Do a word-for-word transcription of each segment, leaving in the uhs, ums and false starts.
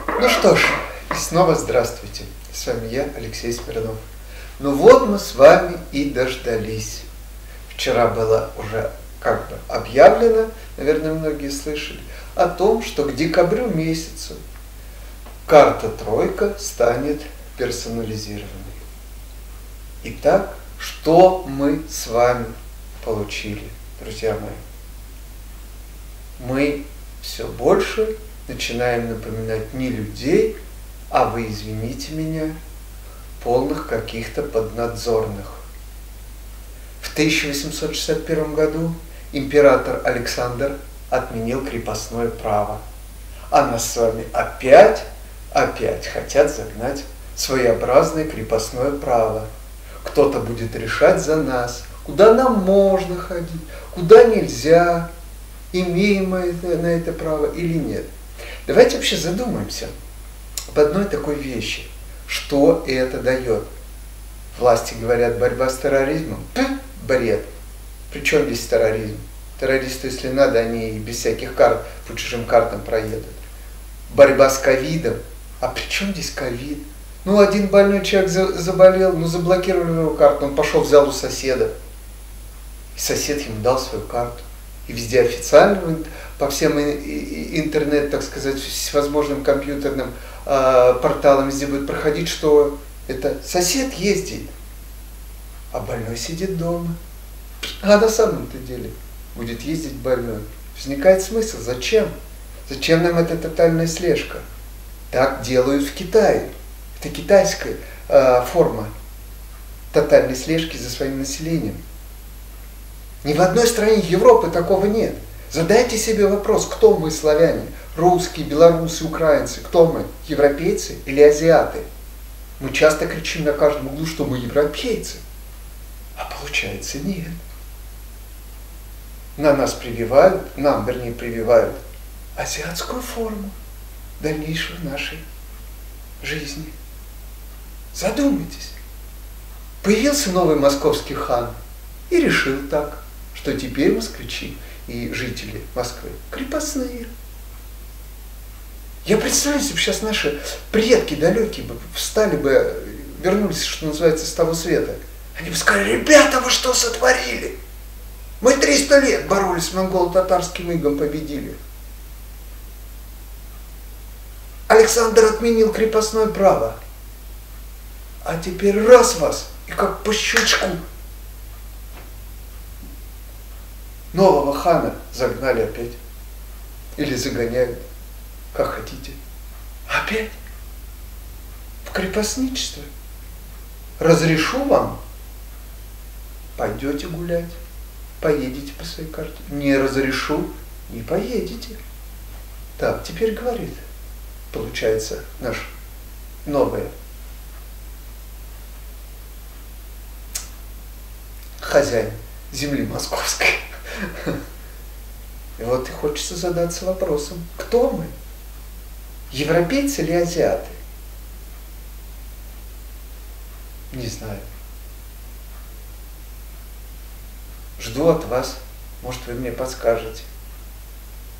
Ну что ж, и снова здравствуйте. С вами я, Алексей Смирнов. Ну вот мы с вами и дождались. Вчера было уже как бы объявлено, наверное, многие слышали, о том, что к декабрю месяцу карта Тройка станет персонализированной. Итак, что мы с вами получили, друзья мои? Мы все больше начинаем напоминать не людей, а вы извините меня, полных каких-то поднадзорных. В тысяча восемьсот шестьдесят первом году император Александр отменил крепостное право. А нас с вами опять, опять хотят загнать в своеобразное крепостное право. Кто-то будет решать за нас, куда нам можно ходить, куда нельзя, имеем мы это, на это право или нет. Давайте вообще задумаемся об одной такой вещи. Что это дает? Власти говорят, борьба с терроризмом. Пф, бред. Причем здесь терроризм? Террористы, если надо, они без всяких карт по чужим картам проедут. Борьба с ковидом. А при чем здесь ковид? Ну, один больной человек заболел, ну, заблокировали его карту, он пошел, взял у соседа. И сосед ему дал свою карту. И везде официально, по всем интернет, так сказать, всевозможным компьютерным э, порталам везде будет проходить, что это сосед ездит, а больной сидит дома. А на самом-то деле будет ездить больной. Возникает смысл. Зачем? Зачем нам эта тотальная слежка? Так делают в Китае. Это китайская э, форма тотальной слежки за своим населением. Ни в одной стране Европы такого нет. Задайте себе вопрос, кто мы, славяне? Русские, белорусы, украинцы. Кто мы? Европейцы или азиаты? Мы часто кричим на каждом углу, что мы европейцы. А получается нет. На нас прививают, нам, вернее, прививают азиатскую форму дальнейшей нашей жизни. Задумайтесь. Появился новый московский хан и решил так, что теперь москвичи и жители Москвы крепостные. Я представляю себе, сейчас наши предки далекие бы встали бы, вернулись, что называется, с того света. Они бы сказали: ребята, вы что сотворили? Мы триста лет боролись с монголо-татарским игом, победили. Александр отменил крепостное право. А теперь раз вас, и как по щелчку нового хана загнали опять. Или загоняют, как хотите. Опять в крепостничество. Разрешу вам, пойдете гулять, поедете по своей карте. Не разрешу, не поедете. Так, теперь говорит, получается, наш новый хозяин земли московской. И вот и хочется задаться вопросом, кто мы? Европейцы или азиаты? Не знаю. Жду от вас. Может, вы мне подскажете.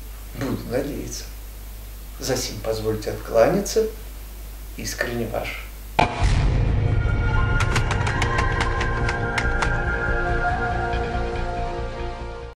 Буду надеяться. Засим позвольте откланяться. Искренне ваш.